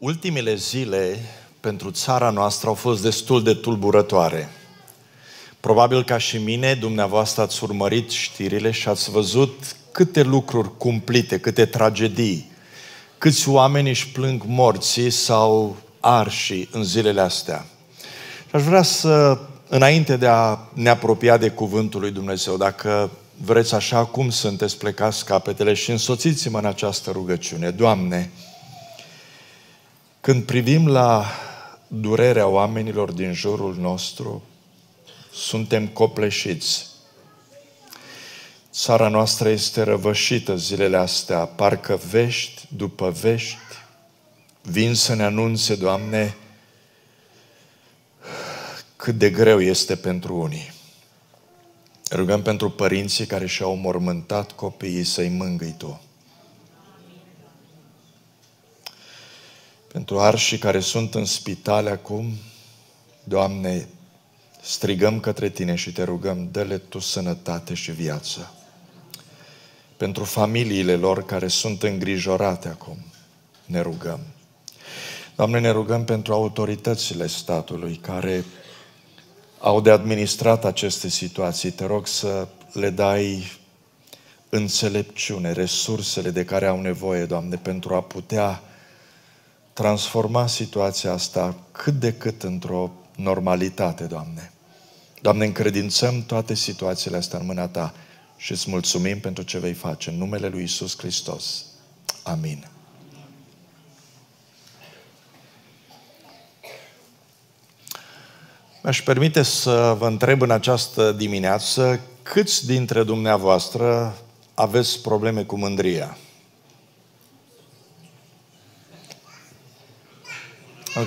Ultimele zile pentru țara noastră au fost destul de tulburătoare. Probabil ca și mine, dumneavoastră ați urmărit știrile și ați văzut câte lucruri cumplite, câte tragedii, câți oameni își plâng morții sau arșii în zilele astea. Și aș vrea să, înainte de a ne apropia de Cuvântul lui Dumnezeu, dacă vreți așa cum sunteți, plecați capetele și însoțiți-mă în această rugăciune. Doamne, când privim la durerea oamenilor din jurul nostru, suntem copleșiți. Țara noastră este răvășită zilele astea, parcă vești după vești vin să ne anunțe, Doamne, cât de greu este pentru unii. Rugăm pentru părinții care și-au mormântat copiii să-i mângâi Tu. Pentru arșii care sunt în spitale acum, Doamne, strigăm către Tine și Te rugăm, dă-le Tu sănătate și viață. Pentru familiile lor care sunt îngrijorate acum, ne rugăm. Doamne, ne rugăm pentru autoritățile statului care au de administrat aceste situații. Te rog să le dai înțelepciune, resursele de care au nevoie, Doamne, pentru a putea transforma situația asta cât de cât într-o normalitate, Doamne. Doamne, încredințăm toate situațiile astea în mâna Ta și îți mulțumim pentru ce vei face. În numele lui Iisus Hristos. Amin. Mi-aș permite să vă întreb în această dimineață câți dintre dumneavoastră aveți probleme cu mândria? Ok,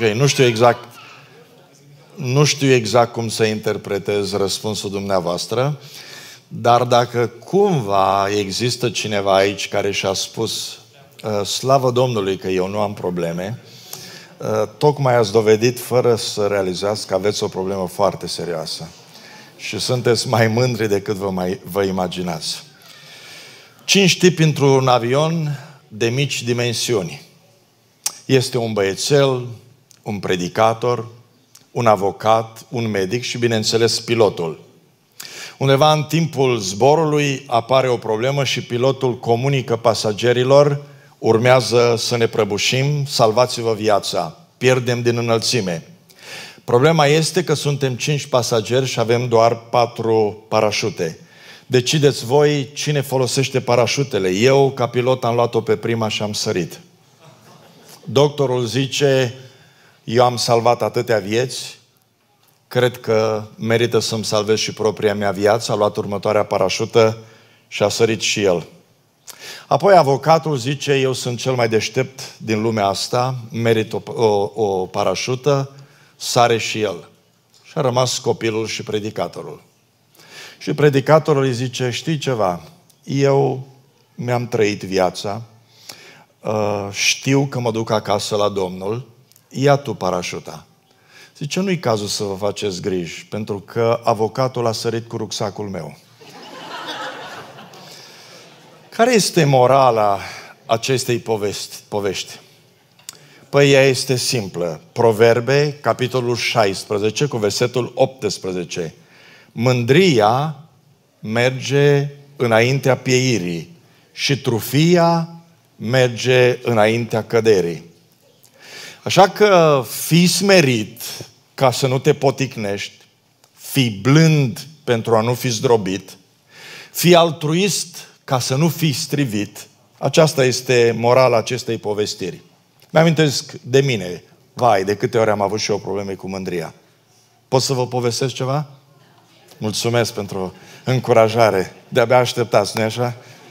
nu știu exact cum să interpretez răspunsul dumneavoastră, dar dacă cumva există cineva aici care și-a spus slavă Domnului că eu nu am probleme, tocmai ați dovedit fără să realizați că aveți o problemă foarte serioasă și sunteți mai mândri decât vă imaginați. 5 tipi într-un avion de mici dimensiuni. Este un băiețel, un predicator, un avocat, un medic și, bineînțeles, pilotul. Undeva în timpul zborului apare o problemă și pilotul comunică pasagerilor: urmează să ne prăbușim, salvați-vă viața, pierdem din înălțime. Problema este că suntem 5 pasageri și avem doar 4 parașute. Decideți voi cine folosește parașutele. Eu, ca pilot, am luat-o pe prima și am sărit. Doctorul zice: eu am salvat atâtea vieți, cred că merită să-mi salvez și propria mea viață. A luat următoarea parașută și a sărit și el. Apoi avocatul zice: eu sunt cel mai deștept din lumea asta, merit o parașută, sare și el. Și a rămas copilul și predicatorul. Și predicatorul îi zice: știi ceva, eu mi-am trăit viața, știu că mă duc acasă la Domnul, ia tu parașuta. Zice: nu-i cazul să vă faceți griji, pentru că avocatul a sărit cu rucsacul meu. Care este morala acestei povești? Păi ea este simplă. Proverbe, capitolul 16, cu versetul 18. Mândria merge înaintea pieirii și trufia merge înaintea căderii. Așa că fii smerit ca să nu te poticnești, fii blând pentru a nu fi zdrobit, fii altruist ca să nu fii strivit. Aceasta este morala acestei povestiri. Mi-amintesc de mine, vai, de câte ori am avut și eu probleme cu mândria. Pot să vă povestesc ceva? Mulțumesc pentru încurajare. De-abia așteptați, nu-i așa?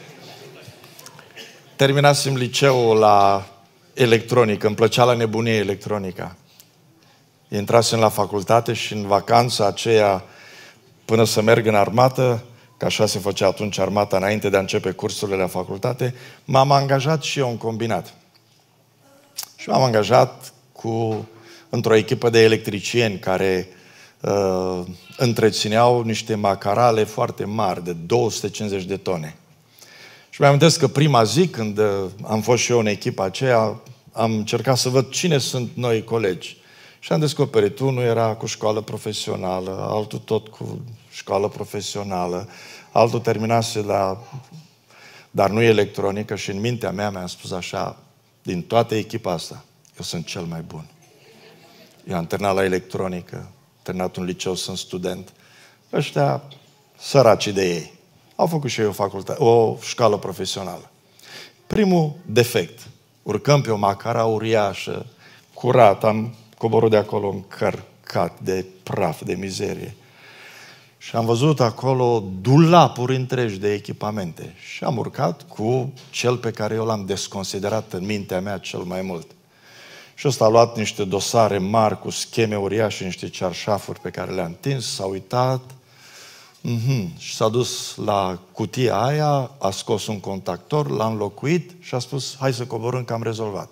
Terminasem liceul la electronică, îmi plăcea la nebunie electronica. Intrasem la facultate și în vacanța aceea, până să merg în armată, că așa se făcea atunci armata înainte de a începe cursurile la facultate, m-am angajat și eu în combinat. Și m-am angajat într-o echipă de electricieni care întrețineau niște macarale foarte mari, de 250 de tone. Și mi-am amintesc că prima zi, când am fost și eu în echipa aceea, am încercat să văd cine sunt noi colegi. Și am descoperit, unul era cu școală profesională, altul tot cu școală profesională, altul terminase dar nu electronică, și în mintea mea mi-am spus așa, din toată echipa asta, eu sunt cel mai bun. Eu am terminat la electronică, am terminat un liceu, sunt student. Ăștia, săracii de ei, au făcut și ei o școală profesională. Primul defect, urcăm pe o macara uriașă, curat, am coborât de acolo încărcat de praf, de mizerie. Și am văzut acolo dulapuri întregi de echipamente. Și am urcat cu cel pe care eu l-am desconsiderat în mintea mea cel mai mult. Și ăsta a luat niște dosare mari cu scheme uriașe, niște cearșafuri pe care le-a întins, s-a uitat și s-a dus la cutia aia, a scos un contactor, l-a înlocuit și a spus, hai să coborâm că am rezolvat.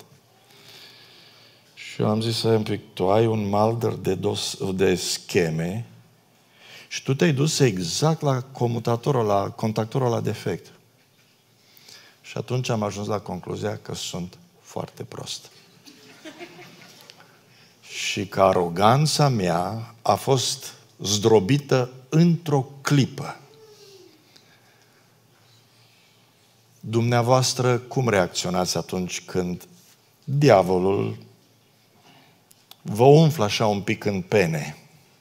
Și eu am zis, un pic, tu ai un malder de scheme și tu te-ai dus exact la comutatorul, la contactorul la defect. Și atunci am ajuns la concluzia că sunt foarte prost. Și că aroganța mea a fost zdrobită într-o clipă. Dumneavoastră, cum reacționați atunci când diavolul vă umflă așa un pic în pene?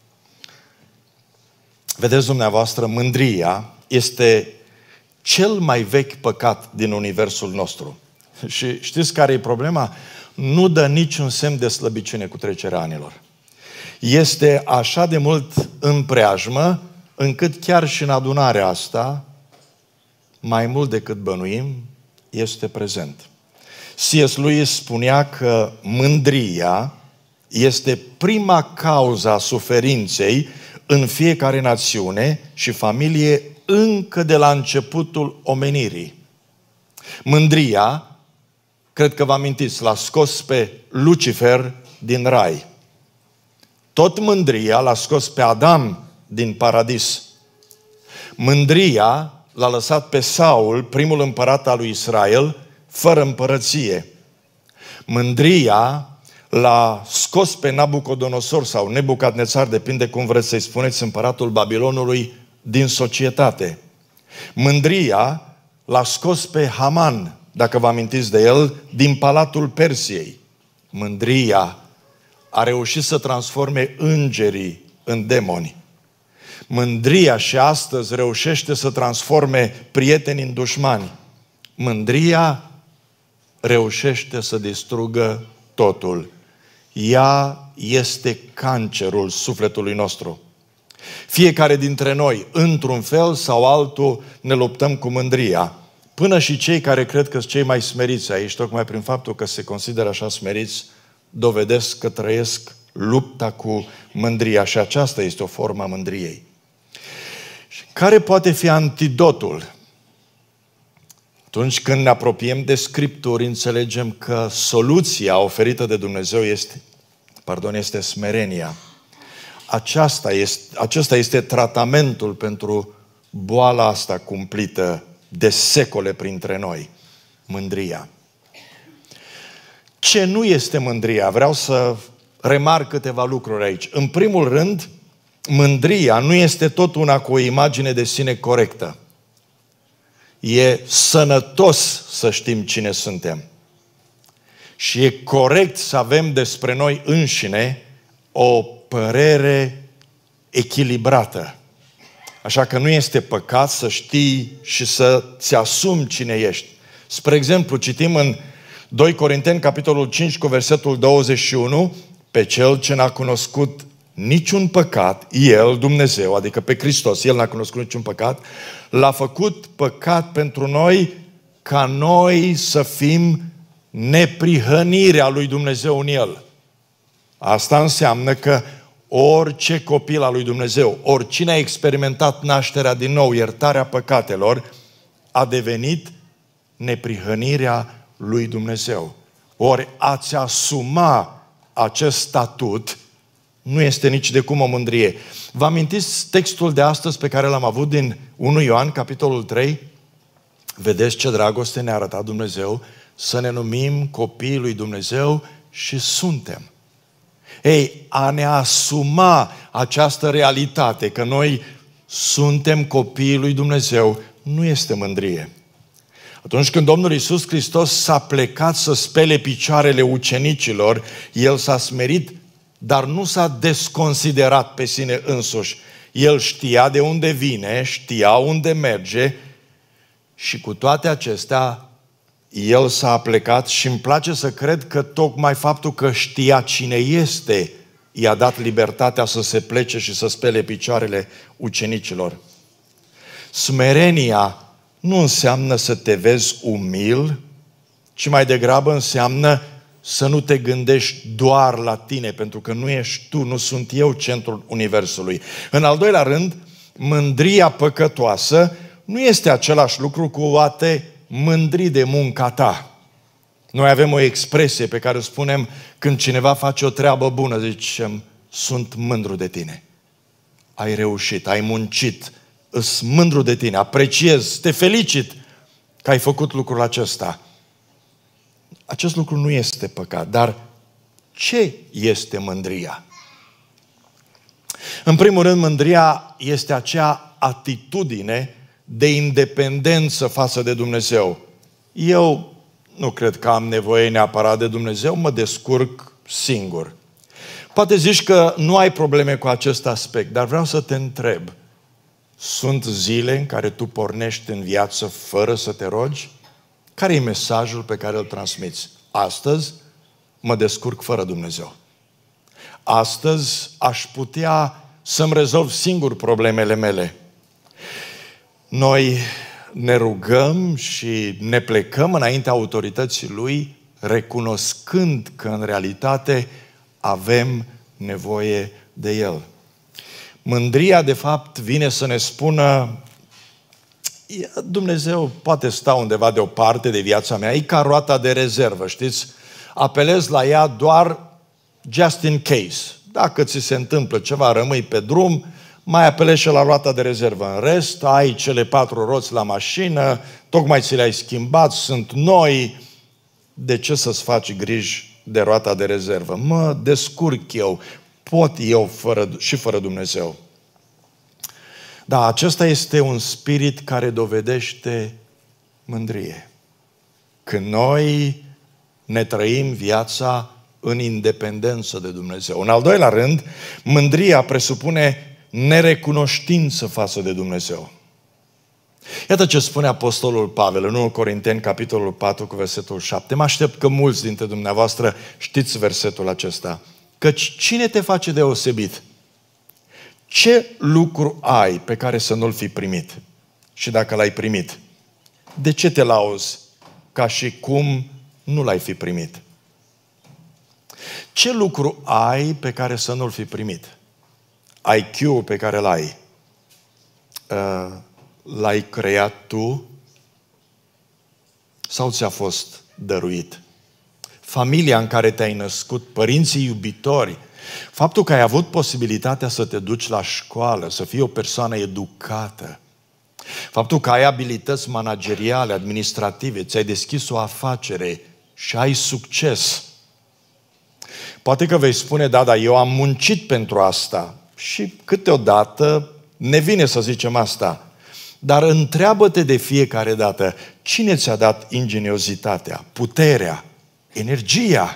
Vedeți dumneavoastră, mândria este cel mai vechi păcat din universul nostru. Și știți care e problema? Nu dă niciun semn de slăbiciune cu trecerea anilor. Este așa de mult în preajmă, încât chiar și în adunarea asta, mai mult decât bănuim, este prezent. C.S. Lewis spunea că mândria este prima cauză a suferinței în fiecare națiune și familie încă de la începutul omenirii. Mândria, cred că vă amintiți, l-a scos pe Lucifer din rai. Tot mândria l-a scos pe Adam din paradis. Mândria l-a lăsat pe Saul, primul împărat al lui Israel, fără împărăție. Mândria l-a scos pe Nabucodonosor sau Nebucadnețar, depinde cum vreți să-i spuneți, împăratul Babilonului, din societate. Mândria l-a scos pe Haman, dacă vă amintiți de el, din palatul Persiei. Mândria a reușit să transforme îngerii în demoni. Mândria și astăzi reușește să transforme prieteni în dușmani. Mândria reușește să distrugă totul. Ea este cancerul sufletului nostru. Fiecare dintre noi, într-un fel sau altul, ne luptăm cu mândria. Până și cei care cred că sunt cei mai smeriți aici, tocmai prin faptul că se consideră așa smeriți, dovedesc că trăiesc lupta cu mândria și aceasta este o formă a mândriei. Care poate fi antidotul? Atunci când ne apropiem de Scripturi, înțelegem că soluția oferită de Dumnezeu este smerenia. Acesta este tratamentul pentru boala asta cumplită de secole printre noi. Mândria. Ce nu este mândria? Vreau să remarc câteva lucruri aici. În primul rând, mândria nu este tot una cu o imagine de sine corectă. E sănătos să știm cine suntem. Și e corect să avem despre noi înșine o părere echilibrată. Așa că nu este păcat să știi și să-ți asumi cine ești. Spre exemplu, citim în 2 Corinteni, capitolul 5, cu versetul 21, pe cel ce n-a cunoscut niciun păcat, El, Dumnezeu, adică pe Hristos, El n-a cunoscut niciun păcat, l-a făcut păcat pentru noi, ca noi să fim neprihănirea lui Dumnezeu în El. Asta înseamnă că orice copil al lui Dumnezeu, oricine a experimentat nașterea din nou, iertarea păcatelor, a devenit neprihănirea lui Dumnezeu. Ori a-ți asuma acest statut nu este nici de cum o mândrie. Vă amintiți textul de astăzi pe care l-am avut din 1 Ioan, capitolul 3? Vedeți ce dragoste ne-a arătat Dumnezeu, să ne numim copiii lui Dumnezeu și suntem. Ei, a ne asuma această realitate că noi suntem copiii lui Dumnezeu nu este mândrie. Atunci când Domnul Iisus Hristos s-a plecat să spele picioarele ucenicilor, El s-a smerit, dar nu s-a desconsiderat pe sine însuși. El știa de unde vine, știa unde merge și cu toate acestea El s-a plecat și îmi place să cred că tocmai faptul că știa cine este i-a dat libertatea să se plece și să spele picioarele ucenicilor. Smerenia nu înseamnă să te vezi umil, ci mai degrabă înseamnă să nu te gândești doar la tine, pentru că nu ești tu, nu sunt eu centrul universului. În al doilea rând, mândria păcătoasă nu este același lucru cu a te mândri de munca ta. Noi avem o expresie pe care o spunem când cineva face o treabă bună, zicem, sunt mândru de tine. Ai reușit, ai muncit, îs mândru de tine, apreciez, te felicit că ai făcut lucrul acesta. Acest lucru nu este păcat, dar ce este mândria? În primul rând, mândria este acea atitudine de independență față de Dumnezeu. Eu nu cred că am nevoie neapărat de Dumnezeu, mă descurc singur. Poate zici că nu ai probleme cu acest aspect, dar vreau să te întreb. Sunt zile în care tu pornești în viață fără să te rogi? Care e mesajul pe care îl transmiți? Astăzi mă descurc fără Dumnezeu. Astăzi aș putea să-mi rezolv singur problemele mele. Noi ne rugăm și ne plecăm înaintea autorității Lui, recunoscând că în realitate avem nevoie de El. Mândria, de fapt, vine să ne spună Dumnezeu poate sta undeva de o parte de viața mea, e ca roata de rezervă, știți? Apelez la ea doar just in case. Dacă ți se întâmplă ceva, rămâi pe drum, mai apelezi și la roata de rezervă. În rest, ai cele 4 roți la mașină, tocmai ți le-ai schimbat, sunt noi. De ce să-ți faci griji de roata de rezervă? Mă descurc eu, pot eu fără Dumnezeu. Da, acesta este un spirit care dovedește mândrie. Când noi ne trăim viața în independență de Dumnezeu. În al doilea rând, mândria presupune nerecunoștință față de Dumnezeu. Iată ce spune Apostolul Pavel în 1 Corinteni, capitolul 4, cu versetul 7. Mă aștept că mulți dintre dumneavoastră știți versetul acesta. Căci cine te face deosebit? Ce lucru ai pe care să nu-l fi primit? Și dacă l-ai primit, de ce te lauzi ca și cum nu l-ai fi primit? Ce lucru ai pe care să nu-l fi primit? IQ-ul pe care l-ai, l-ai creat tu sau ți-a fost dăruit? Familia în care te-ai născut, părinții iubitori, faptul că ai avut posibilitatea să te duci la școală, să fii o persoană educată, faptul că ai abilități manageriale, administrative, ți-ai deschis o afacere și ai succes. Poate că vei spune, da, dar eu am muncit pentru asta și câteodată ne vine să zicem asta. Dar întreabă-te de fiecare dată, cine ți-a dat ingeniozitatea, puterea, energia?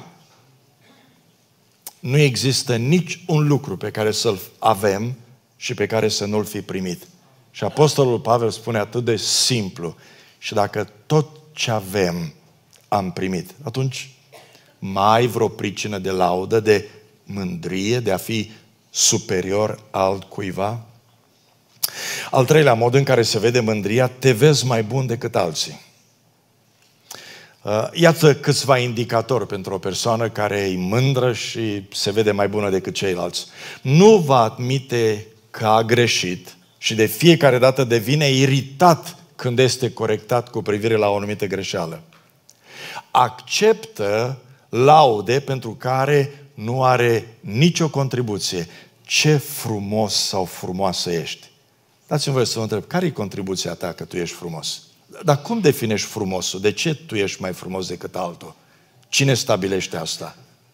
Nu există nici un lucru pe care să-l avem și pe care să nu-l fi primit. Și Apostolul Pavel spune atât de simplu. Și dacă tot ce avem am primit, atunci mai ai vreo pricină de laudă, de mândrie, de a fi superior altcuiva? Al treilea mod în care se vede mândria, te vezi mai bun decât alții. Iată câțiva indicatori pentru o persoană care e mândră și se vede mai bună decât ceilalți. Nu va admite că a greșit și de fiecare dată devine iritat când este corectat cu privire la o anumită greșeală. Acceptă laude pentru care nu are nicio contribuție. Ce frumos sau frumoasă ești! Dați-mi voie să vă întreb, care e contribuția ta că tu ești frumos? Dar cum definești frumosul? De ce tu ești mai frumos decât altul? Cine stabilește asta?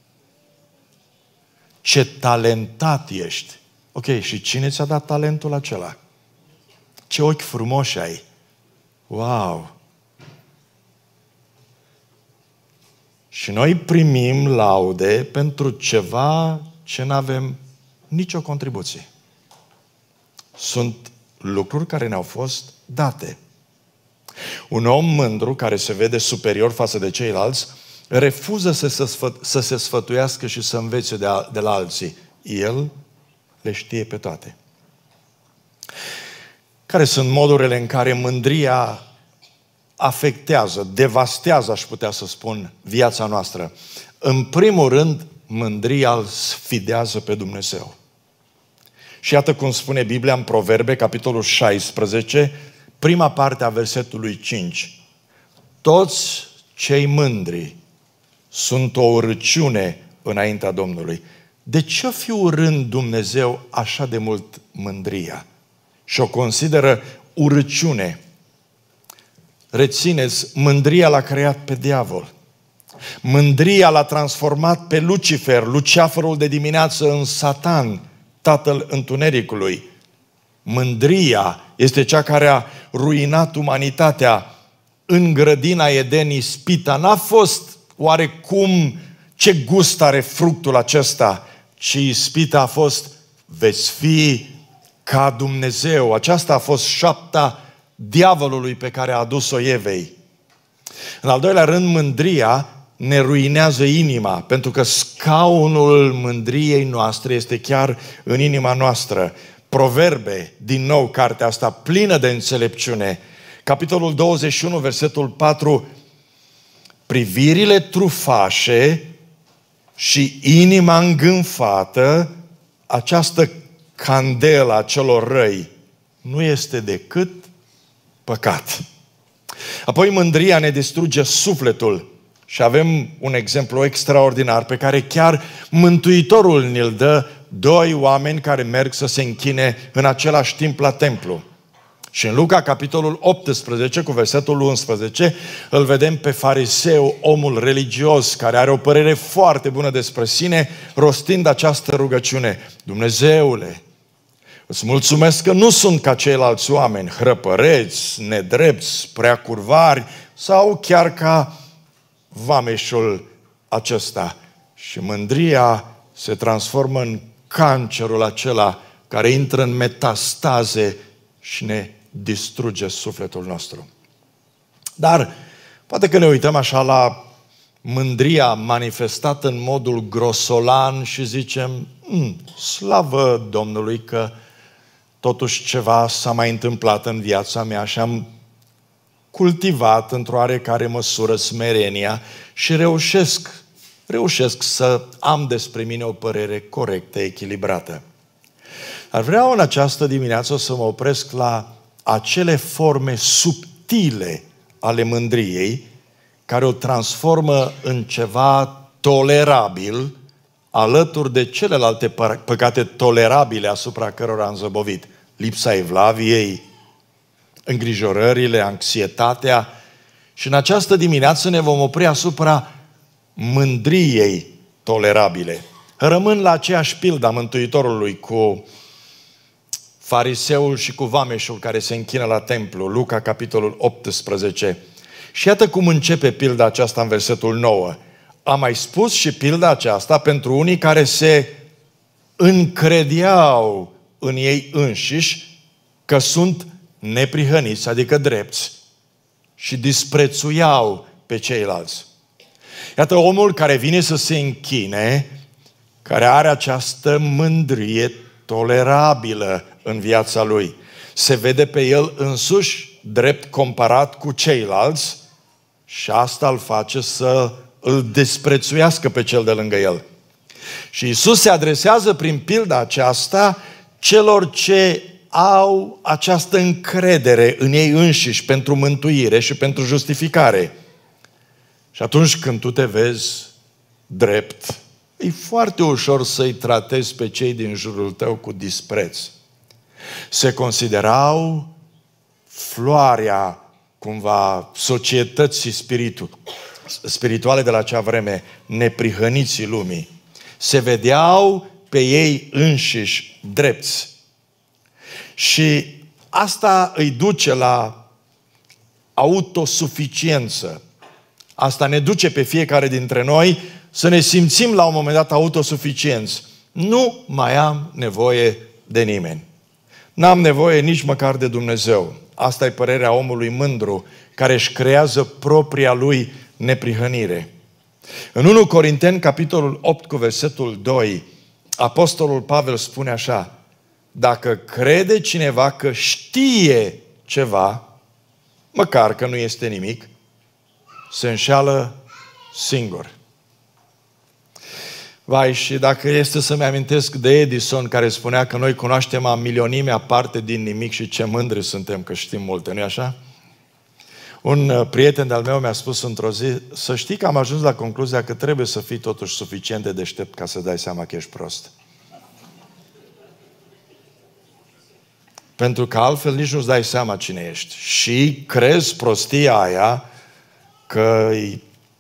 Ce talentat ești? Ok, și cine ți-a dat talentul acela? Ce ochi frumoși ai! Wow! Și noi primim laude pentru ceva ce nu avem nicio contribuție. Sunt lucruri care ne-au fost date. Un om mândru care se vede superior față de ceilalți refuză să se sfătuiască și să învețe de la alții. El le știe pe toate. Care sunt modurile în care mândria afectează, devastează, aș putea să spun, viața noastră? În primul rând, mândria îl sfidează pe Dumnezeu. Și iată cum spune Biblia în Proverbe, capitolul 16, prima parte a versetului 5. Toți cei mândri sunt o urăciune înaintea Domnului. De ce fi urând Dumnezeu așa de mult mândria? Și o consideră urăciune. Rețineți, mândria l-a creat pe diavol. Mândria l-a transformat pe Lucifer, luceafărul de dimineață, în Satan, tatăl întunericului. Mândria este cea care a ruinat umanitatea. În grădina Eden, ispita n-a fost oarecum ce gust are fructul acesta, ci ispita a fost: veți fi ca Dumnezeu. Aceasta a fost șapta diavolului pe care a adus-o Evei. În al doilea rând, mândria ne ruinează inima, pentru că scaunul mândriei noastre este chiar în inima noastră. Proverbe, din nou cartea asta plină de înțelepciune, capitolul 21, versetul 4: privirile trufașe și inima îngânfată, această candelă a celor răi, nu este decât păcat. Apoi mândria ne distruge sufletul. Și avem un exemplu extraordinar pe care chiar Mântuitorul ne-l dă: doi oameni care merg să se închine în același timp la templu. Și în Luca, capitolul 18, cu versetul 11, îl vedem pe fariseu, omul religios, care are o părere foarte bună despre sine, rostind această rugăciune: Dumnezeule, îți mulțumesc că nu sunt ca ceilalți oameni, hrăpăreți, nedrepți, prea curvari sau chiar ca vameșul acesta. Și mândria se transformă în cancerul acela care intră în metastaze și ne distruge sufletul nostru. Dar poate că ne uităm așa la mândria manifestată în modul grosolan și zicem: slavă Domnului că totuși ceva s-a mai întâmplat în viața mea și am cultivat într-o oarecare măsură smerenia și reușesc să am despre mine o părere corectă, echilibrată. Ar vreau în această dimineață să mă opresc la acele forme subtile ale mândriei care o transformă în ceva tolerabil alături de celelalte păcate tolerabile asupra cărora am zăbovit. Lipsa evlaviei, îngrijorările, anxietatea. Și în această dimineață ne vom opri asupra mândriei tolerabile. Rămân la aceeași pildă a Mântuitorului cu fariseul și cu vameșul care se închină la templu, Luca, capitolul 18. Și iată cum începe pilda aceasta în versetul 9. Am mai spus și pilda aceasta pentru unii care se încredeau în ei înșiși că sunt neprihăniți, adică drepți, și disprețuiau pe ceilalți. Iată omul care vine să se închine, care are această mândrie tolerabilă în viața lui. Se vede pe el însuși drept comparat cu ceilalți și asta îl face să îl desprețuiască pe cel de lângă el. Și Iisus se adresează prin pilda aceasta celor ce au această încredere în ei înșiși pentru mântuire și pentru justificare. Și atunci când tu te vezi drept, e foarte ușor să-i tratezi pe cei din jurul tău cu dispreț. Se considerau floarea cumva societății spirituale de la acea vreme, neprihăniții lumii, se vedeau pe ei înșiși drepți. Și asta îi duce la autosuficiență. Asta ne duce pe fiecare dintre noi să ne simțim la un moment dat autosuficienți. Nu mai am nevoie de nimeni. N-am nevoie nici măcar de Dumnezeu. Asta e părerea omului mândru, care își creează propria lui neprihănire. În 1 Corinteni, capitolul 8, cu versetul 2, apostolul Pavel spune așa: dacă crede cineva că știe ceva, măcar că nu este nimic, se înșeală singur. Vai, și dacă este să-mi amintesc de Edison, care spunea că noi cunoaștem a milionimea parte din nimic și ce mândri suntem că știm multe, nu-i așa? Un prieten de-al meu mi-a spus într-o zi: să știi că am ajuns la concluzia că trebuie să fii totuși suficient de deștept ca să dai seama că ești prost. Pentru că altfel nici nu-ți dai seama cine ești. Și crezi prostia aia că e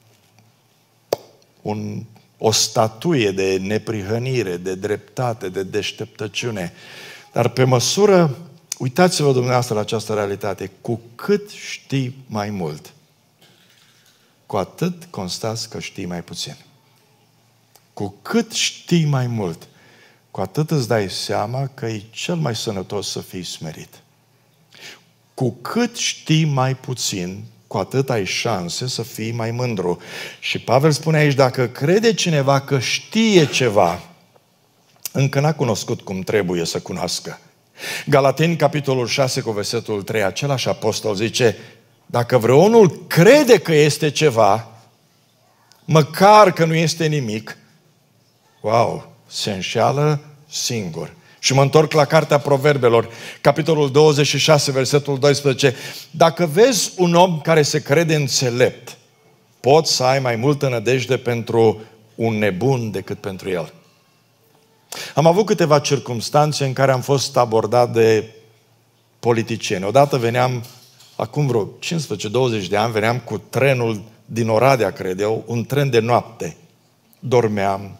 o statuie de neprihănire, de dreptate, de deșteptăciune. Dar pe măsură, uitați-vă dumneavoastră la această realitate, cu cât știi mai mult, cu atât constați că știi mai puțin. Cu cât știi mai mult, cu atât îți dai seama că e cel mai sănătos să fii smerit. Cu cât știi mai puțin, cu atât ai șanse să fii mai mândru. Și Pavel spune aici, dacă crede cineva că știe ceva, încă n-a cunoscut cum trebuie să cunoască. Galateni, capitolul 6, cu versetul 3, același apostol zice, dacă vreunul crede că este ceva, măcar că nu este nimic, wow, se înșeală singur. Și mă întorc la cartea Proverbelor, capitolul 26, versetul 12. Dacă vezi un om care se crede înțelept, poți să ai mai multă nădejde pentru un nebun decât pentru el. Am avut câteva circumstanțe în care am fost abordat de politicieni. Odată veneam, acum vreo 15-20 de ani, veneam cu trenul din Oradea, cred eu, un tren de noapte. Dormeam.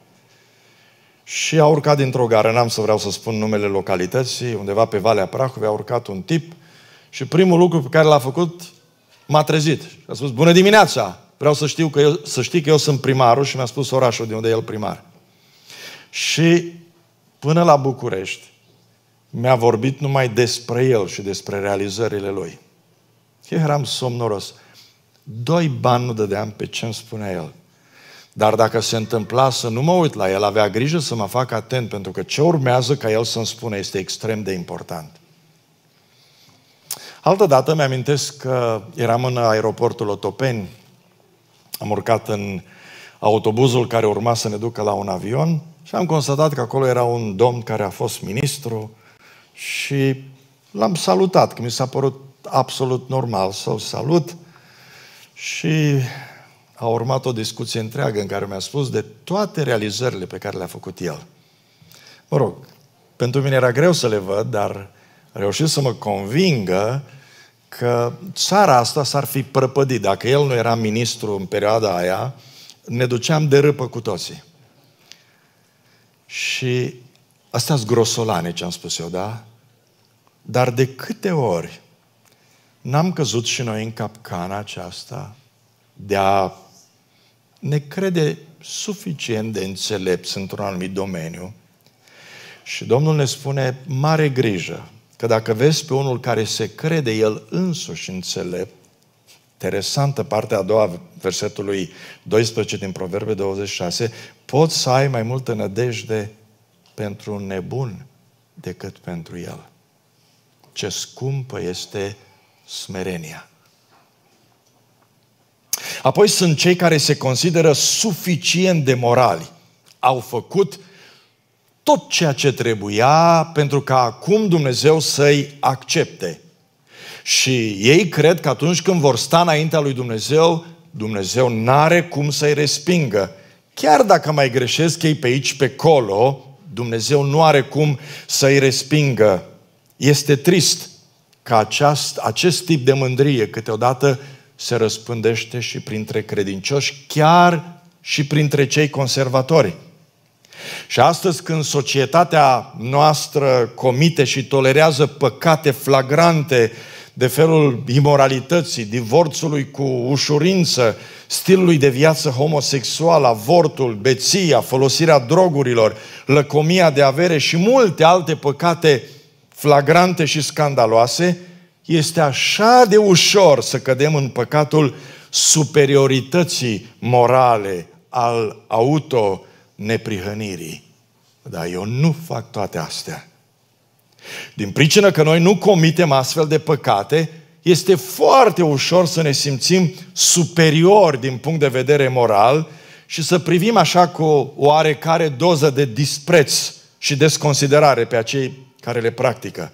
Și a urcat dintr-o gară, n-am să vreau să spun numele localității, undeva pe Valea Prahovei, a urcat un tip și primul lucru pe care l-a făcut, m-a trezit. A spus, bună dimineața, vreau să știi că eu sunt primarul, și mi-a spus orașul de unde e el primar. Și până la București mi-a vorbit numai despre el și despre realizările lui. Eu eram somnoros. 2 bani nu dădeam pe ce îmi spunea el. Dar dacă se întâmpla să nu mă uit la el, avea grijă să mă fac atent, pentru că ce urmează ca el să-mi spună este extrem de important. Altădată mi-amintesc că eram în aeroportul Otopeni, am urcat în autobuzul care urma să ne ducă la un avion și am constatat că acolo era un domn care a fost ministru și l-am salutat, că mi s-a părut absolut normal să-l salut. Și a urmat o discuție întreagă în care mi-a spus de toate realizările pe care le-a făcut el. Mă rog, pentru mine era greu să le văd, dar a reușit să mă convingă că țara asta s-ar fi prăpădit. Dacă el nu era ministru în perioada aia, ne duceam de râpă cu toții. Și astea-s grosolane, ce am spus eu, da? Dar de câte ori n-am căzut și noi în capcana aceasta de a ne crede suficient de înțelepți într-un anumit domeniu. Și Domnul ne spune, mare grijă, că dacă vezi pe unul care se crede el însuși înțelept, interesantă partea a doua, versetului 12 din Proverbe 26, poți să ai mai multă nădejde pentru un nebun decât pentru el. Ce scumpă este smerenia. Apoi sunt cei care se consideră suficient de morali. Au făcut tot ceea ce trebuia pentru ca acum Dumnezeu să-i accepte. Și ei cred că atunci când vor sta înaintea lui Dumnezeu, Dumnezeu n-are cum să-i respingă. Chiar dacă mai greșesc ei pe aici, pe acolo, Dumnezeu nu are cum să-i respingă. Este trist că acest tip de mândrie câteodată se răspândește și printre credincioși, chiar și printre cei conservatori. Și astăzi, când societatea noastră comite și tolerează păcate flagrante de felul imoralității, divorțului cu ușurință, stilului de viață homosexual, avortul, beția, folosirea drogurilor, lăcomia de avere și multe alte păcate flagrante și scandaloase, este așa de ușor să cădem în păcatul superiorității morale, al auto-neprihănirii. Dar eu nu fac toate astea. Din pricină că noi nu comitem astfel de păcate, este foarte ușor să ne simțim superiori din punct de vedere moral și să privim așa cu o oarecare doză de dispreț și desconsiderare pe acei care le practică.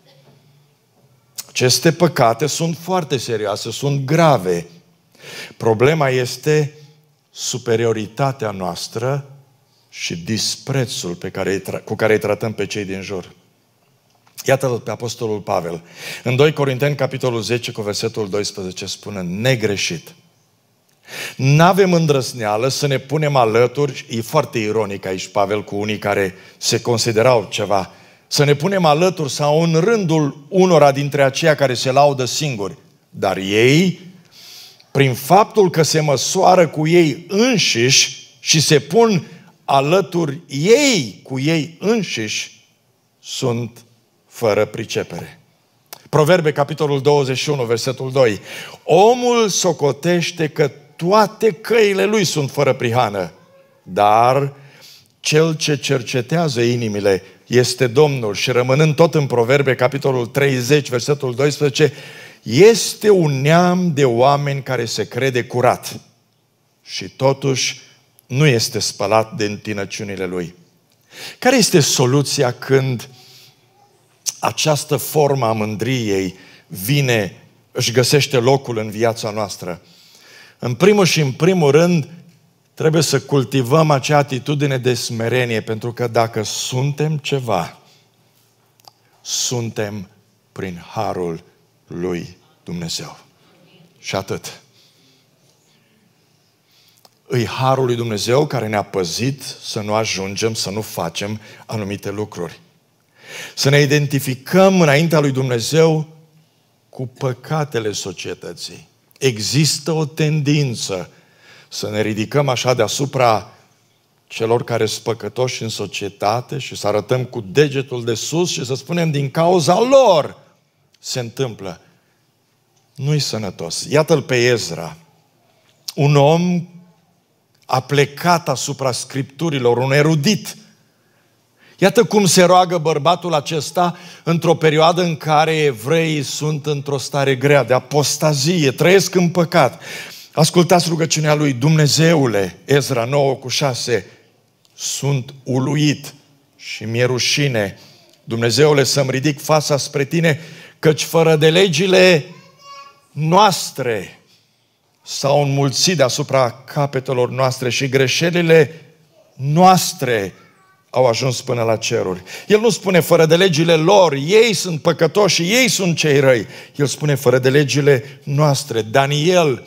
Aceste păcate sunt foarte serioase, sunt grave. Problema este superioritatea noastră și disprețul cu care îi tratăm pe cei din jur. Iată-l pe Apostolul Pavel. În 2 Corinteni, capitolul 10, cu versetul 12, spune negreșit. N-avem îndrăzneală să ne punem alături, e foarte ironic aici Pavel cu unii care se considerau ceva, să ne punem alături sau în rândul unora dintre aceia care se laudă singuri. Dar ei, prin faptul că se măsoară cu ei înșiși și se pun alături ei cu ei înșiși, sunt fără pricepere. Proverbe, capitolul 21, versetul 2. Omul socotește că toate căile lui sunt fără prihană, dar cel ce cercetează inimile este Domnul. Și rămânând tot în Proverbe, capitolul 30, versetul 12, este un neam de oameni care se crede curat și totuși nu este spălat de întinăciunile lui. Care este soluția când această formă a mândriei vine, își găsește locul în viața noastră? În primul și în primul rând, trebuie să cultivăm acea atitudine de smerenie, pentru că dacă suntem ceva, suntem prin harul lui Dumnezeu. Și atât. Îi harul lui Dumnezeu care ne-a păzit să nu ajungem, să nu facem anumite lucruri. Să ne identificăm înaintea lui Dumnezeu cu păcatele societății. Există o tendință să ne ridicăm așa deasupra celor care sunt păcătoși în societate și să arătăm cu degetul de sus și să spunem din cauza lor se întâmplă. Nu-i sănătos. Iată-l pe Ezra, un om a plecat asupra Scripturilor, un erudit. Iată cum se roagă bărbatul acesta într-o perioadă în care evreii sunt într-o stare grea de apostazie, trăiesc în păcat. Ascultați rugăciunea lui: Dumnezeule, Ezra 9:6, sunt uluit și mi-e rușine. Dumnezeule, să-mi ridic fața spre tine, căci fără de legile noastre s-au înmulțit deasupra capetelor noastre și greșelile noastre au ajuns până la ceruri. El nu spune fără de legile lor, ei sunt păcătoși și ei sunt cei răi. El spune fără de legile noastre. Daniel,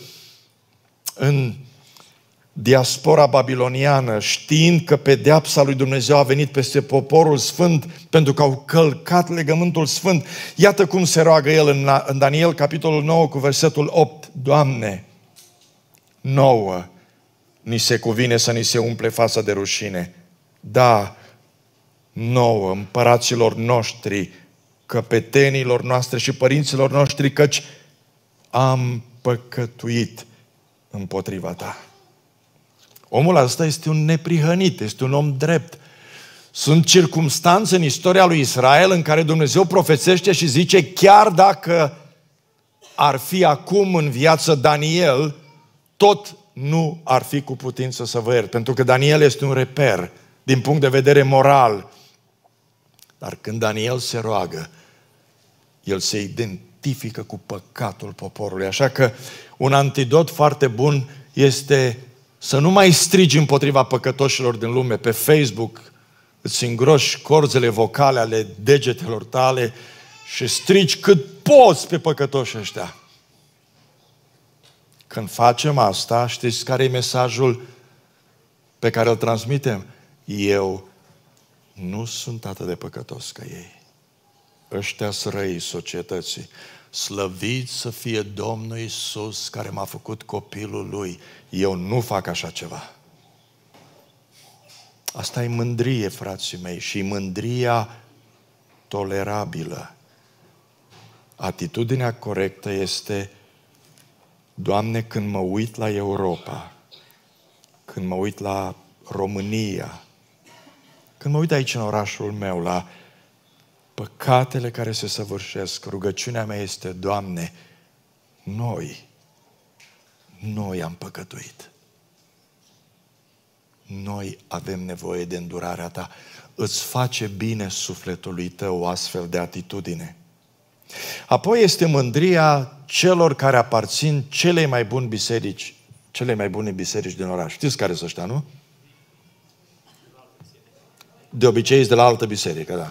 în diaspora babiloniană, știind că pedeapsa lui Dumnezeu a venit peste poporul sfânt pentru că au călcat legământul sfânt, iată cum se roagă el în Daniel, capitolul 9, cu versetul 8. Doamne, nouă ni se cuvine să ni se umple fața de rușine. Da, nouă, împăraților noștri, căpetenilor noastre și părinților noștri, căci am păcătuit împotriva ta. Omul ăsta este un neprihănit, este un om drept. Sunt circumstanțe în istoria lui Israel în care Dumnezeu profețește și zice: chiar dacă ar fi acum în viață Daniel, tot nu ar fi cu putință să vă iert, pentru că Daniel este un reper din punct de vedere moral. Dar când Daniel se roagă, el se identifică cu păcatul poporului. Așa că un antidot foarte bun este să nu mai strigi împotriva păcătoșilor din lume pe Facebook, îți îngroși corzele vocale ale degetelor tale și strigi cât poți pe păcătoși ăștia. Când facem asta, știți care e mesajul pe care îl transmitem? Eu nu sunt atât de păcătos ca ei. Ăștia-s răii societății. Slăvit să fie Domnul Iisus care m-a făcut copilul Lui. Eu nu fac așa ceva. Asta e mândrie, frații mei, și mândria tolerabilă. Atitudinea corectă este: Doamne, când mă uit la Europa, când mă uit la România, când mă uit aici în orașul meu, la păcatele care se săvârșesc, rugăciunea mea este: Doamne, noi am păcătuit. Noi avem nevoie de îndurarea Ta. Îți face bine sufletului tău o astfel de atitudine. Apoi este mândria celor care aparțin cele mai bune biserici din oraș. Știți care sunt ăștia, nu? De obicei sunt de la altă biserică, da.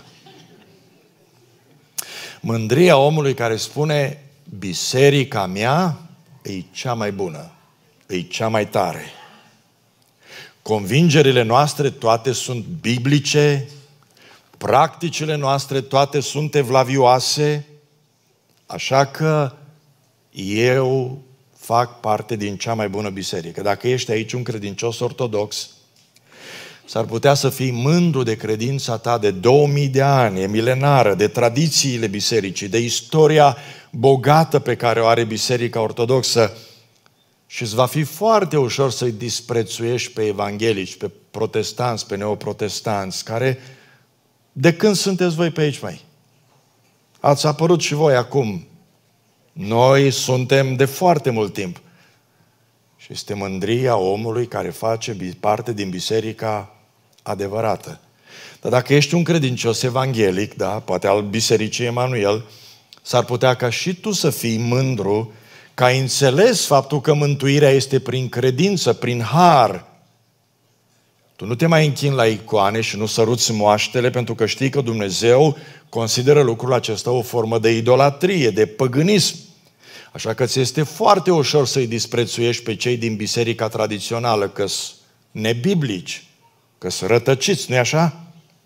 Mândria omului care spune: biserica mea e cea mai bună, e cea mai tare. Convingerile noastre toate sunt biblice, practicile noastre toate sunt evlavioase, așa că eu fac parte din cea mai bună biserică. Dacă ești aici un credincios ortodox, s-ar putea să fii mândru de credința ta de 2000 de ani, e milenară, de tradițiile bisericii, de istoria bogată pe care o are Biserica Ortodoxă, și îți va fi foarte ușor să-i disprețuiești pe evanghelici, pe protestanți, pe neoprotestanți, care, de când sunteți voi pe aici, mai? Ați apărut și voi acum. Noi suntem de foarte mult timp. Și este mândria omului care face parte din biserica adevărată. Dar dacă ești un credincios evanghelic, da, poate al Bisericii Emanuel, s-ar putea ca și tu să fii mândru că ai înțeles faptul că mântuirea este prin credință, prin har. Tu nu te mai închini la icoane și nu săruți moaștele pentru că știi că Dumnezeu consideră lucrul acesta o formă de idolatrie, de păgânism. Așa că ți este foarte ușor să-i disprețuiești pe cei din biserica tradițională, că-s nebiblici, că-s rătăciți, nu-i așa?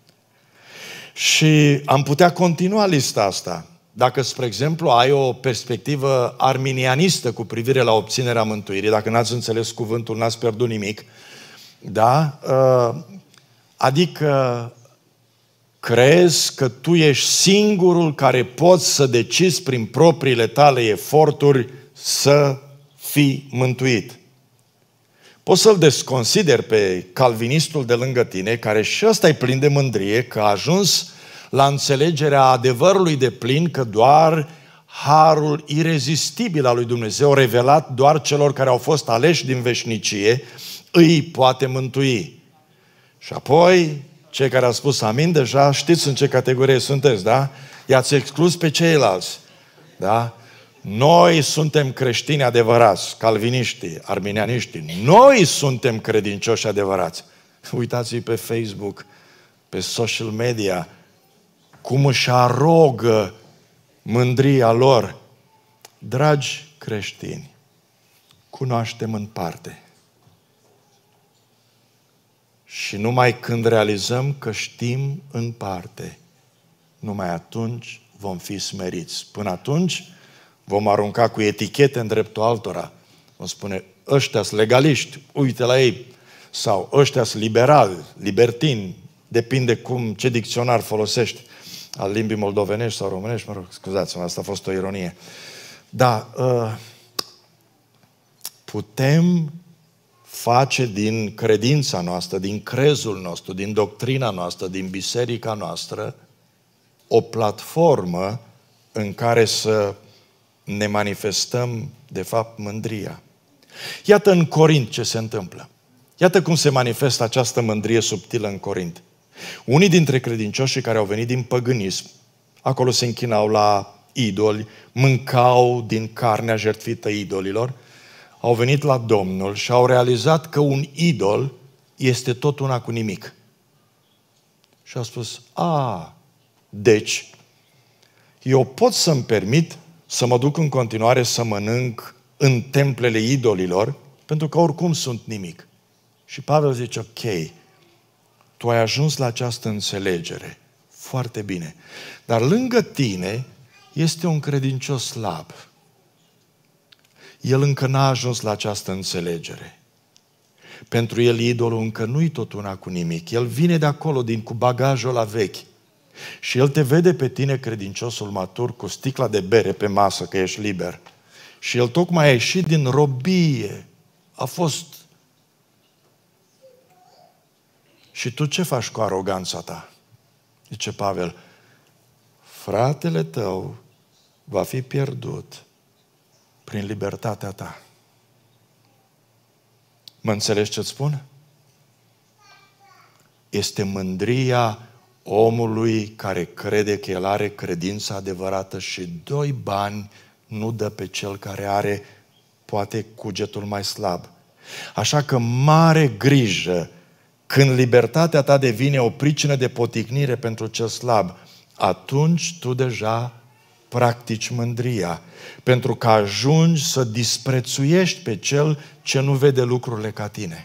Și am putea continua lista asta. Dacă, spre exemplu, ai o perspectivă arminianistă cu privire la obținerea mântuirii, dacă n-ați înțeles cuvântul, n-ați pierdut nimic, da? Adică crezi că tu ești singurul care poți să decizi prin propriile tale eforturi să fii mântuit. Poți să-l desconsideri pe calvinistul de lângă tine, care și ăsta e plin de mândrie, că a ajuns la înțelegerea adevărului de plin că doar harul irezistibil al lui Dumnezeu, revelat doar celor care au fost aleși din veșnicie, îi poate mântui. Și apoi, cei care au spus amin, deja știți în ce categorie sunteți, da? I-ați exclus pe ceilalți, da? Noi suntem creștini adevărați, calviniștii, arminianiștii. Noi suntem credincioși adevărați. Uitați-i pe Facebook, pe social media, cum își arogă mândria lor. Dragi creștini, cunoaștem în parte. Și numai când realizăm că știm în parte, numai atunci vom fi smeriți. Până atunci vom arunca cu etichete în dreptul altora. Vom spune: ăștia-s legaliști, uite la ei. Sau ăștia-s liberali, libertini, depinde ce dicționar folosești, al limbii moldovenești sau românești, mă rog, scuzați-mă, asta a fost o ironie. Da, putem face din credința noastră, din crezul nostru, din doctrina noastră, din biserica noastră, o platformă în care să ne manifestăm, de fapt, mândria. Iată în Corint ce se întâmplă. Iată cum se manifestă această mândrie subtilă în Corint. Unii dintre credincioșii care au venit din păgânism, acolo se închinau la idoli, mâncau din carnea jertfită idolilor, au venit la Domnul și au realizat că un idol este tot una cu nimic. Și au spus: deci, eu pot să-mi permit să mă duc în continuare să mănânc în templele idolilor, pentru că oricum sunt nimic. Și Pavel zice, ok, tu ai ajuns la această înțelegere. Foarte bine. Dar lângă tine este un credincios slab. El încă n-a ajuns la această înțelegere. Pentru el idolul încă nu-i tot una cu nimic. El vine de acolo, cu bagajul ăla vechi. Și el te vede pe tine, credinciosul matur, cu sticla de bere pe masă, că ești liber. Și el tocmai a ieșit din robie. A fost... Și tu ce faci cu aroganța ta? Zice Pavel, fratele tău va fi pierdut prin libertatea ta. Mă înțelegi ce-ți spun? Este mândria omului care crede că el are credința adevărată și 2 bani nu dă pe cel care are poate cugetul mai slab. Așa că mare grijă când libertatea ta devine o pricină de poticnire pentru cel slab, atunci tu deja practici mândria, pentru că ajungi să disprețuiești pe cel ce nu vede lucrurile ca tine.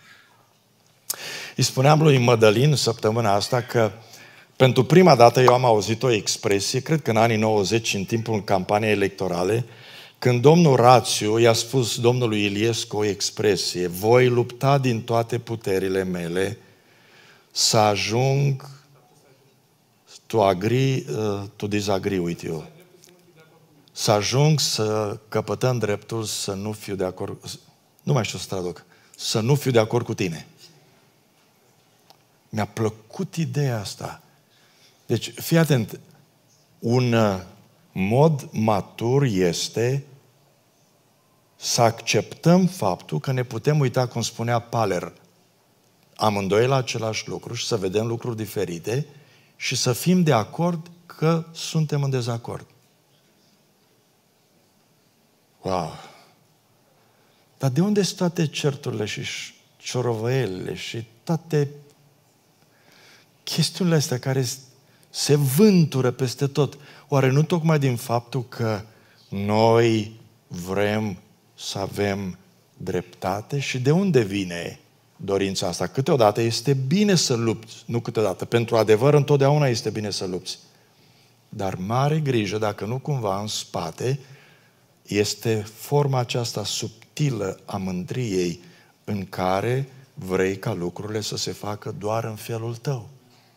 Îi spuneam lui Mădălin săptămâna asta că pentru prima dată eu am auzit o expresie, cred că în anii 90, în timpul campaniei electorale, când domnul Rațiu i-a spus domnului Iliescu o expresie, voi lupta din toate puterile mele să ajung, tu agree, tu disagree with you, să ajung să căpătăm dreptul să nu fiu de acord, nu mai știu să traduc, să nu fiu de acord cu tine. Mi-a plăcut ideea asta. Deci, fii atent, un mod matur este să acceptăm faptul că ne putem uita, cum spunea Paler, amândoi la același lucru și să vedem lucruri diferite și să fim de acord că suntem în dezacord. Wow! Dar de unde sunt toate certurile și ciorovăielile și toate chestiunile astea care se vântură peste tot? Oare nu tocmai din faptul că noi vrem să avem dreptate? Și de unde vine dorința asta? Câteodată este bine să lupți, nu câteodată. Pentru adevăr întotdeauna este bine să lupți. Dar mare grijă dacă nu cumva în spate este forma aceasta subtilă a mândriei în care vrei ca lucrurile să se facă doar în felul tău.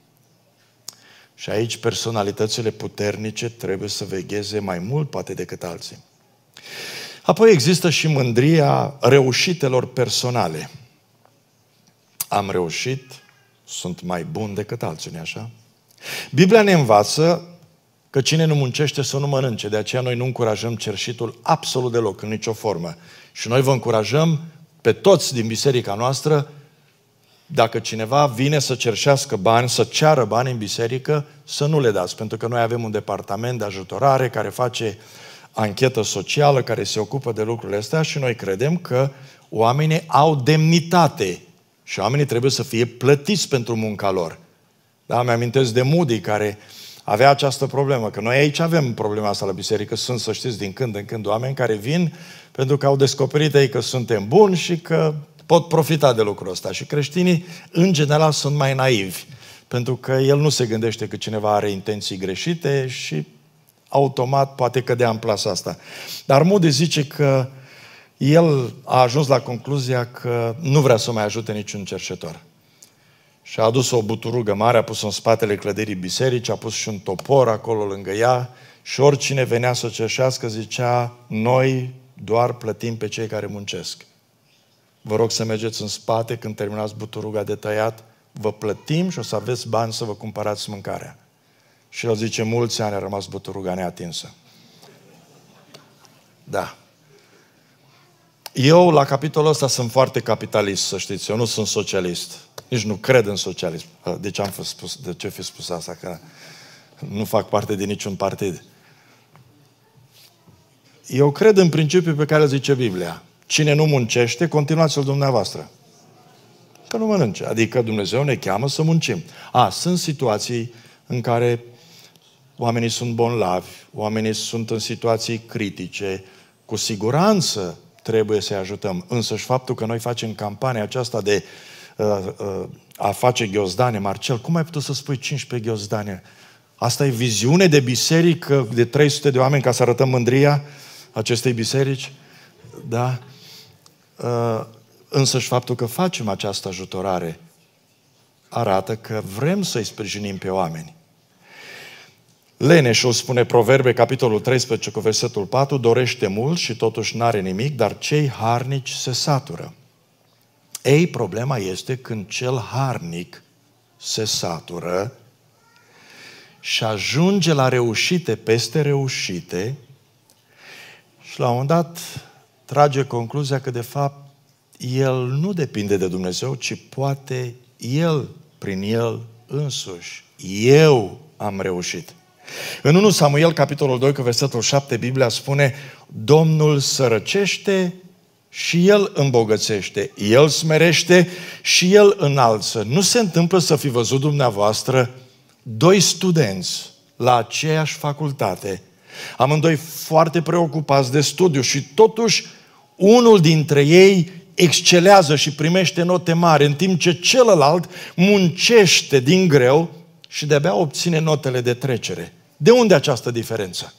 Și aici personalitățile puternice trebuie să vegheze mai mult poate decât alții. Apoi există și mândria reușitelor personale. Am reușit, sunt mai bun decât alții, nu-i așa? Biblia ne învață că cine nu muncește să nu mănânce. De aceea noi nu încurajăm cerșitul absolut deloc, în nicio formă. Și noi vă încurajăm pe toți din biserica noastră, dacă cineva vine să cerșească bani, să ceară bani în biserică, să nu le dați. Pentru că noi avem un departament de ajutorare care face anchetă socială, care se ocupă de lucrurile astea și noi credem că oamenii au demnitate și oamenii trebuie să fie plătiți pentru munca lor. Da, mi-amintesc de Moody, care avea această problemă, că noi aici avem problema asta la biserică, sunt, să știți, din când în când oameni care vin pentru că au descoperit ei că suntem buni și că pot profita de lucrul ăsta. Și creștinii, în general, sunt mai naivi, pentru că el nu se gândește că cineva are intenții greșite și automat poate cădea în plasa asta. Dar Moody zice că el a ajuns la concluzia că nu vrea să mai ajute niciun cerșetor. Și a adus o buturugă mare, a pus-o în spatele clădirii bisericii, a pus și un topor acolo lângă ea și oricine venea să cerșească zicea, noi doar plătim pe cei care muncesc. Vă rog să mergeți în spate când terminați buturuga de tăiat, vă plătim și o să aveți bani să vă cumpărați mâncarea. Și el zice, mulți ani a rămas buturuga neatinsă. Da. Eu, la capitolul ăsta, sunt foarte capitalist, să știți. Eu nu sunt socialist. Nici nu cred în socialism. De ce fi spus asta? Că nu fac parte din niciun partid. Eu cred în principiul pe care îl zice Biblia. Cine nu muncește, continuați-l dumneavoastră. Că nu mănânce. Adică Dumnezeu ne cheamă să muncim. Sunt situații în care oamenii sunt bolnavi, oamenii sunt în situații critice, cu siguranță trebuie să-i ajutăm. Însăși faptul că noi facem campania aceasta de a face ghiozdane, Marcel, cum ai putut să spui 15 ghiozdane? Asta e viziune de biserică de 300 de oameni ca să arătăm mândria acestei biserici? Da? Însăși faptul că facem această ajutorare arată că vrem să-i sprijinim pe oameni. Leneșul spune Proverbe, capitolul 13, cu versetul 4, dorește mult și totuși n-are nimic, dar cei harnici se satură. Ei, problema este când cel harnic se satură și ajunge la reușite peste reușite și la un moment dat trage concluzia că de fapt el nu depinde de Dumnezeu, ci poate el, prin el însuși. Eu am reușit. În 1 Samuel, capitolul 2, cu versetul 7, Biblia spune: Domnul sărăcește și El îmbogățește, El smerește și El înalță. Nu se întâmplă să fi văzut dumneavoastră doi studenți la aceeași facultate, amândoi foarte preocupați de studiu și totuși unul dintre ei excelează și primește note mari, în timp ce celălalt muncește din greu și de-abia obține notele de trecere. De unde această diferență?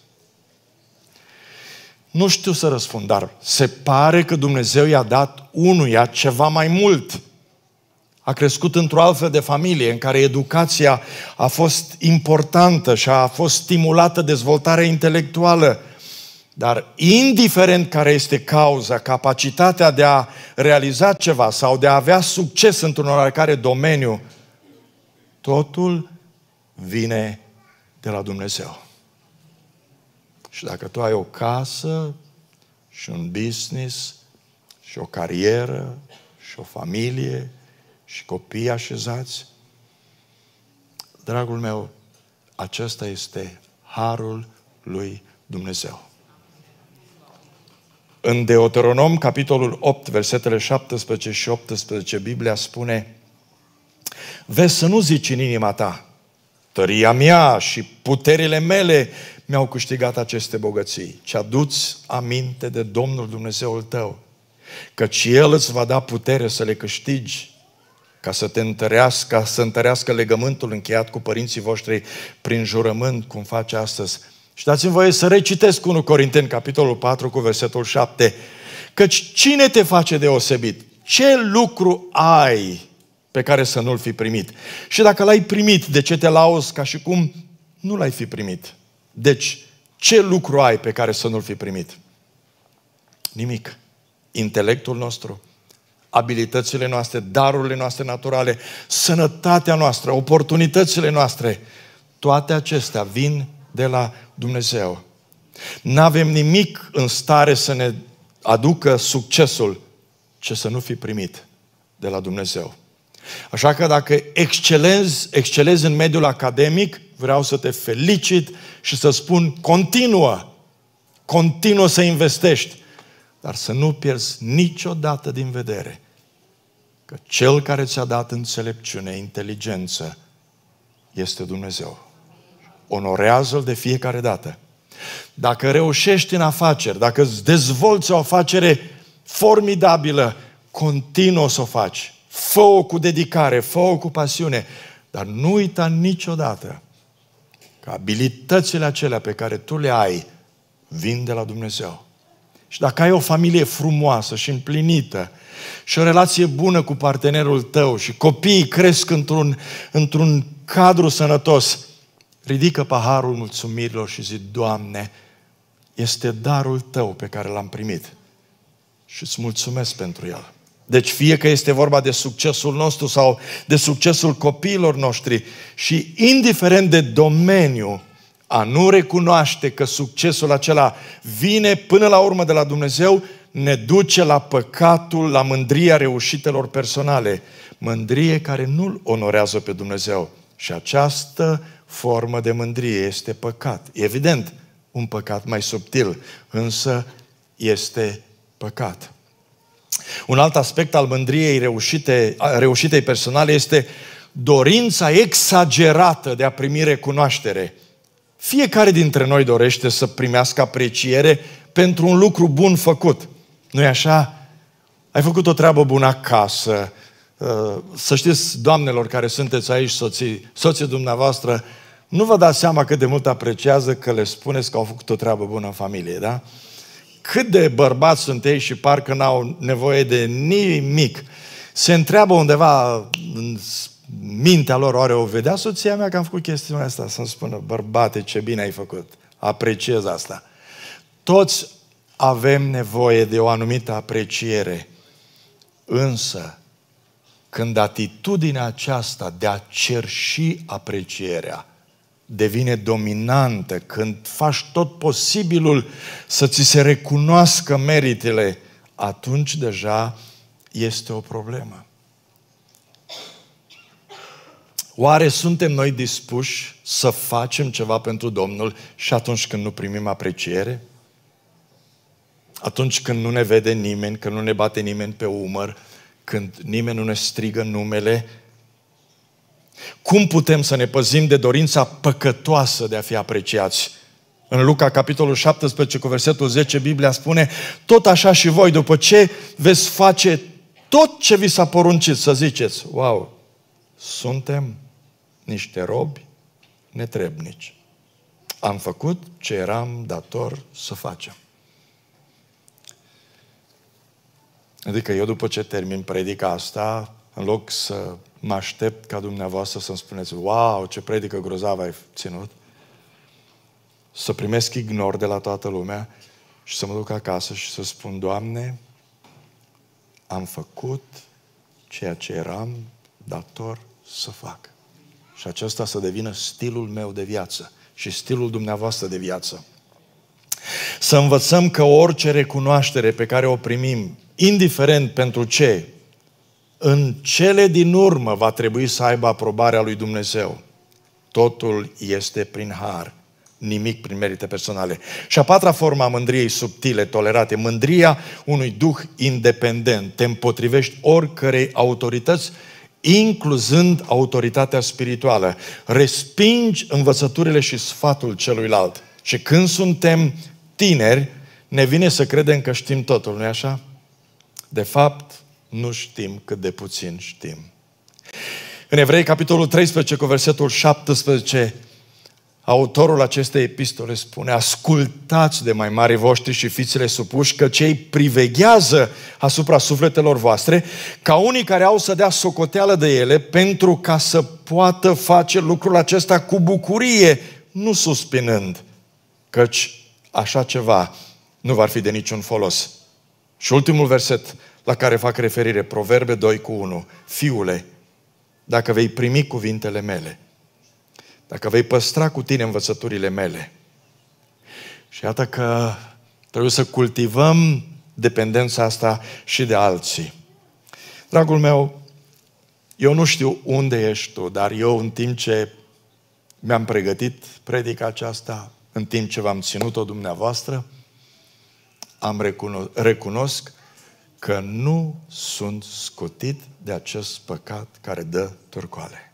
Nu știu să răspund, dar se pare că Dumnezeu i-a dat unuia ceva mai mult. A crescut într-o altfel de familie în care educația a fost importantă și a fost stimulată dezvoltarea intelectuală. Dar indiferent care este cauza, capacitatea de a realiza ceva sau de a avea succes într-un oarecare domeniu, totul vine de la Dumnezeu. Și dacă tu ai o casă și un business și o carieră și o familie și copii așezați, dragul meu, acesta este harul lui Dumnezeu. În Deuteronom, capitolul 8, versetele 17 și 18, Biblia spune: vezi să nu zici în inima ta, tăria mea și puterile mele mi-au câștigat aceste bogății, ci adu-ți aminte de Domnul Dumnezeul tău, căci El îți va da putere să le câștigi, ca să te întărească, ca să întărească legământul încheiat cu părinții voștri prin jurământ, cum face astăzi. Și dați-mi voie să recitesc 1 Corinteni, capitolul 4, cu versetul 7. Căci cine te face deosebit? Ce lucru ai pe care să nu-l fi primit? Și dacă l-ai primit, de ce te lauzi ca și cum nu l-ai fi primit? Deci, ce lucru ai pe care să nu-l fi primit? Nimic. Intelectul nostru, abilitățile noastre, darurile noastre naturale, sănătatea noastră, oportunitățile noastre, toate acestea vin de la Dumnezeu. N-avem nimic în stare să ne aducă succesul ce să nu fi primit de la Dumnezeu. Așa că dacă excelezi în mediul academic, vreau să te felicit și să spun continuă să investești, dar să nu pierzi niciodată din vedere că Cel care ți-a dat înțelepciune, inteligență, este Dumnezeu. Onorează-L de fiecare dată. Dacă reușești în afaceri, dacă îți dezvolți o afacere formidabilă, continuă să o faci. Fă-o cu dedicare, fă-o cu pasiune, dar nu uita niciodată că abilitățile acelea pe care tu le ai vin de la Dumnezeu. Și dacă ai o familie frumoasă și împlinită și o relație bună cu partenerul tău și copiii cresc într-un cadru sănătos, ridică paharul mulțumirilor și zi: Doamne, este darul Tău pe care l-am primit și îți mulțumesc pentru el. Deci fie că este vorba de succesul nostru sau de succesul copiilor noștri și indiferent de domeniu, a nu recunoaște că succesul acela vine până la urmă de la Dumnezeu, ne duce la păcatul, la mândria reușitelor personale. Mândrie care nu-L onorează pe Dumnezeu. Și această formă de mândrie este păcat. Evident, un păcat mai subtil, însă este păcat. Un alt aspect al mândriei reușitei personale este dorința exagerată de a primi recunoaștere. Fiecare dintre noi dorește să primească apreciere pentru un lucru bun făcut. Nu-i așa? Ai făcut o treabă bună acasă. Să știți, doamnelor care sunteți aici, soții dumneavoastră, nu vă dați seama cât de mult apreciază că le spuneți că au făcut o treabă bună în familie, da? Cât de bărbați sunt ei și parcă n-au nevoie de nimic. Se întreabă undeva în mintea lor, oare o vedea soția mea că am făcut chestiunea asta? Să-mi spună, bărbate, ce bine ai făcut. Apreciez asta. Toți avem nevoie de o anumită apreciere. Însă, când atitudinea aceasta de a cerși aprecierea devine dominantă, când faci tot posibilul să ți se recunoască meritele, atunci deja este o problemă. Oare suntem noi dispuși să facem ceva pentru Domnul și atunci când nu primim apreciere? Atunci când nu ne vede nimeni, când nu ne bate nimeni pe umăr, când nimeni nu ne strigă numele? Cum putem să ne păzim de dorința păcătoasă de a fi apreciați? În Luca, capitolul 17, cu versetul 10, Biblia spune: tot așa și voi, după ce veți face tot ce vi s-a poruncit, să ziceți: wow, suntem niște robi netrebnici. Am făcut ce eram dator să facem. Adică eu, după ce termin predica asta, în loc să mă aștept ca dumneavoastră să-mi spuneți: wow, ce predică grozavă ai ținut, să primesc ignor de la toată lumea și să mă duc acasă și să spun: Doamne, am făcut ceea ce eram dator să fac. Și acesta să devină stilul meu de viață și stilul dumneavoastră de viață. Să învățăm că orice recunoaștere pe care o primim, indiferent pentru ce, în cele din urmă va trebui să aibă aprobarea lui Dumnezeu. Totul este prin har, nimic prin merite personale. Și a patra formă a mândriei subtile, tolerate, mândria unui duh independent. Te împotrivești oricărei autorități, incluzând autoritatea spirituală. Respingi învățăturile și sfatul celuilalt. Și când suntem tineri, ne vine să credem că știm totul, nu-i așa? De fapt, nu știm cât de puțin știm. În Evrei, capitolul 13, cu versetul 17, autorul acestei epistole spune: ascultați de mai mari voștri și fiți-le supuși, că cei priveghează asupra sufletelor voastre, ca unii care au să dea socoteală de ele, pentru ca să poată face lucrul acesta cu bucurie, nu suspinând, căci așa ceva nu va fi de niciun folos. Și ultimul verset la care fac referire, Proverbe 2:1. Fiule, dacă vei primi cuvintele mele, dacă vei păstra cu tine învățăturile mele. Și iată că trebuie să cultivăm dependența asta și de alții. Dragul meu, eu nu știu unde ești tu, dar eu, în timp ce mi-am pregătit predica aceasta, în timp ce v-am ținut-o dumneavoastră, recunosc că nu sunt scutit de acest păcat care dă târcoale.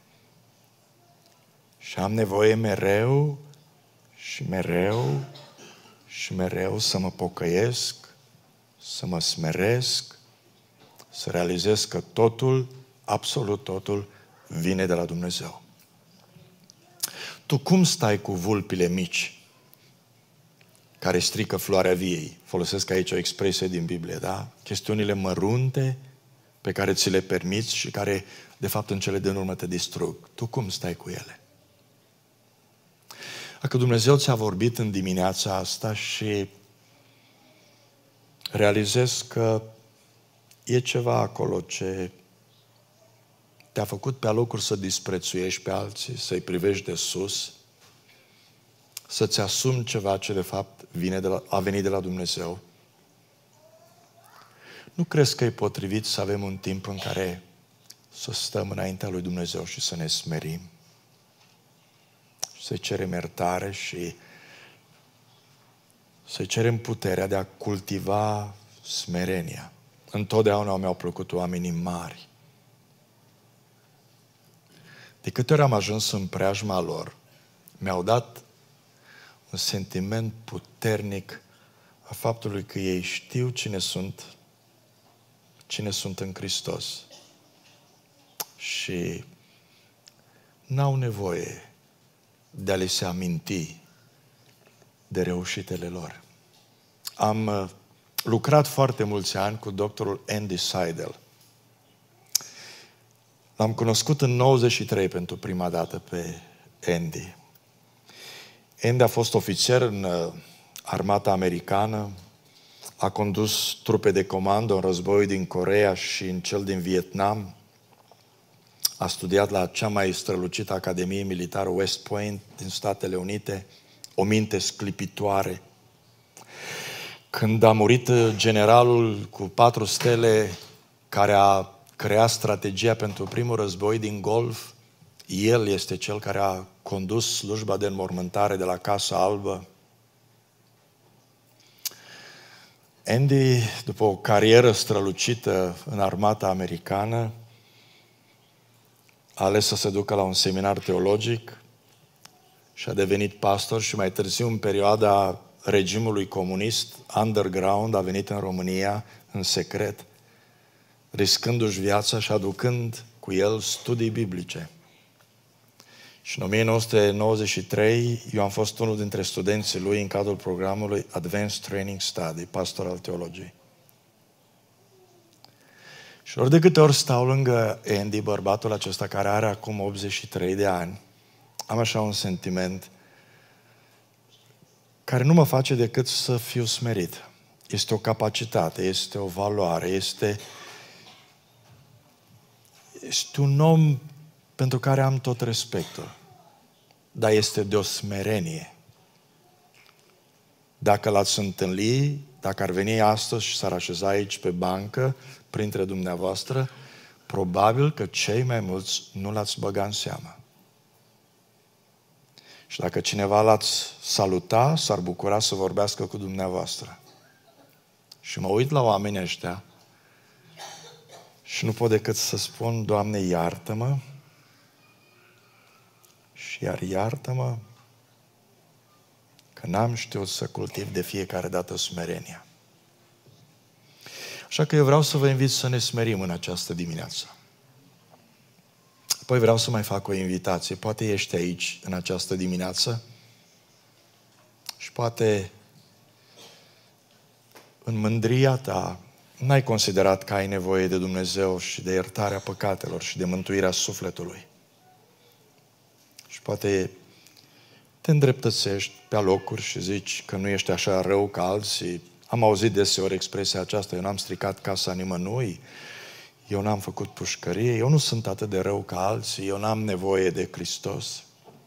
Și am nevoie mereu și mereu și mereu să mă pocăiesc, să mă smeresc, să realizez că totul, absolut totul, vine de la Dumnezeu. Tu cum stai cu vulpile mici care strică floarea viei? Folosesc aici o expresie din Biblie, da? Chestiunile mărunte pe care ți le permiți și care, de fapt, în cele din urmă te distrug. Tu cum stai cu ele? Dacă Dumnezeu ți-a vorbit în dimineața asta și realizezi că e ceva acolo ce te-a făcut pe alocuri să disprețuiești pe alții, să-i privești de sus, să-ți asumi ceva ce de fapt a venit de la Dumnezeu, nu crezi că e potrivit să avem un timp în care să stăm înaintea lui Dumnezeu și să ne smerim? Să-i cerem iertare și să-i cerem puterea de a cultiva smerenia. Întotdeauna mi-au plăcut oamenii mari. De câte ori am ajuns în preajma lor, mi-au dat un sentiment puternic a faptului că ei știu cine sunt în Hristos. Și n-au nevoie de a le se aminti de reușitele lor. Am lucrat foarte mulți ani cu doctorul Andy Seidel. L-am cunoscut în 93 pentru prima dată pe Andy. Andy a fost ofițer în armata americană, a condus trupe de comando în războiul din Coreea și în cel din Vietnam, a studiat la cea mai strălucită Academie Militară West Point din Statele Unite, o minte sclipitoare. Când a murit generalul cu 4 stele care a creat strategia pentru primul război din Golf, el este cel care a condus slujba de înmormântare de la Casa Albă. Andy, după o carieră strălucită în armata americană, a ales să se ducă la un seminar teologic și a devenit pastor și mai târziu, în perioada regimului comunist, underground, a venit în România în secret, riscându-și viața și aducând cu el studii biblice. Și în 1993, eu am fost unul dintre studenții lui în cadrul programului Advanced Training Study, Pastoral Theology. Și ori de câte ori stau lângă Andy, bărbatul acesta care are acum 83 de ani, am așa un sentiment care nu mă face decât să fiu smerit. Este o capacitate, este o valoare, este un om pentru care am tot respectul. Dar este de o smerenie. Dacă l-ați întâlni, dacă ar veni astăzi și s-ar așeza aici pe bancă, printre dumneavoastră, probabil că cei mai mulți nu l-ați băga în seamă. Și dacă cineva l-ați saluta, s-ar bucura să vorbească cu dumneavoastră. Și mă uit la oamenii ăștia și nu pot decât să spun, Doamne, iartă-mă, și iar iartă-mă că n-am știut să cultiv de fiecare dată smerenia. Așa că eu vreau să vă invit să ne smerim în această dimineață. Apoi vreau să mai fac o invitație. Poate ești aici în această dimineață și poate în mândria ta n-ai considerat că ai nevoie de Dumnezeu și de iertarea păcatelor și de mântuirea sufletului. Și poate te îndreptățești pe alocuri și zici că nu ești așa rău ca alții. Am auzit deseori expresia aceasta, eu n-am stricat casa nimănui, eu n-am făcut pușcărie, eu nu sunt atât de rău ca alții, eu n-am nevoie de Hristos.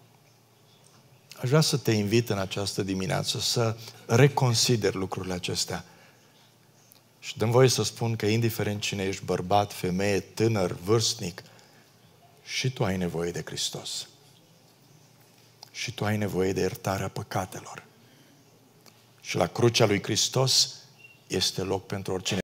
Aș vrea să te invit în această dimineață să reconsideri lucrurile acestea. Și dă-mi voie să spun că indiferent cine ești, bărbat, femeie, tânăr, vârstnic, și tu ai nevoie de Hristos. Și tu ai nevoie de iertarea păcatelor. Și la crucea lui Hristos este loc pentru oricine.